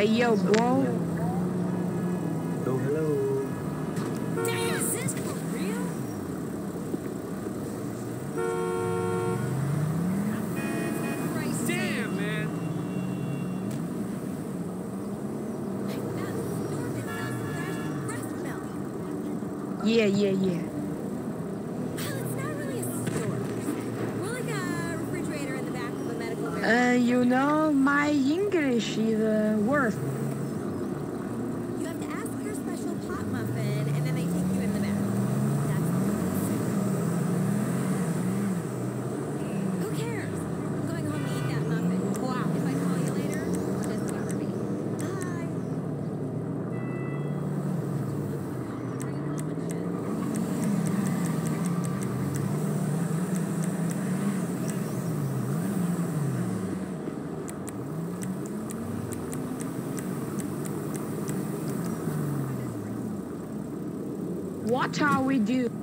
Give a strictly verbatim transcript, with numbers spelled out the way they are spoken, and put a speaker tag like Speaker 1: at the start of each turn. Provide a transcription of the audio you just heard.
Speaker 1: Hey yo, bro.
Speaker 2: Hello, hello.
Speaker 3: Damn, is this for real? Christ,
Speaker 4: Damn, man.
Speaker 3: I found a store that sells fresh breast milk.
Speaker 1: Yeah, yeah, yeah.
Speaker 3: Well, it's not really a store. More like a refrigerator in the back of a medical
Speaker 1: Uh,
Speaker 3: warehouse.
Speaker 1: you know, my English is uh, worth.
Speaker 3: You have to ask for a special pot muffin, and then they take you in the back. That's all. Who cares? I'm going home to eat that muffin. Wow. If I call you later, just remember me. Bye.
Speaker 1: What are we doing?